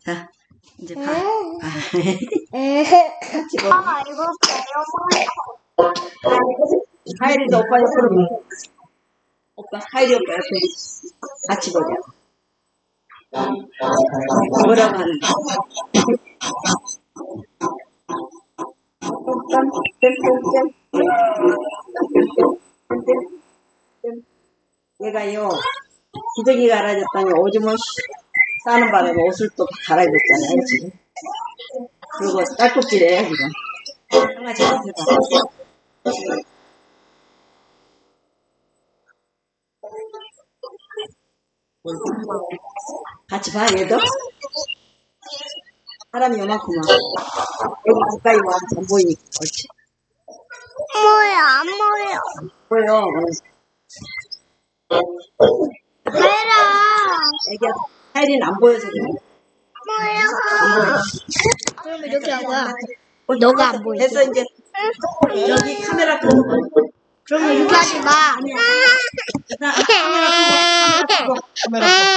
자, 이제 봐. 같이 보자. 이거 하율이도 오빠 옆으로 봐. 오빠, 하율이 오빠 옆에 같이 보자. 뭐라고 하는 거야? 얘가요, 기저귀가 갈아졌더니 오줌을 싸는 바람에 옷을 또 갈아입었잖아요, 지금. 그리고 딸꾹질해요, 지금. 강아지 해봐. 같이 봐, 얘도. 사람이 요만큼만. 여기 가까이 와, 안 보이니까. 옳지. 뭐야, 안 보여. 보여. 해라. 애기야, 하율이는 안 보여서 그래. 뭐야. 그럼 이렇게 한 거야. 너가 안 보여. 됐어, 이제. 여기 카메라 끄고. 그러면 이렇게 하지 마. 카메라 끄고. 카메라 끄고.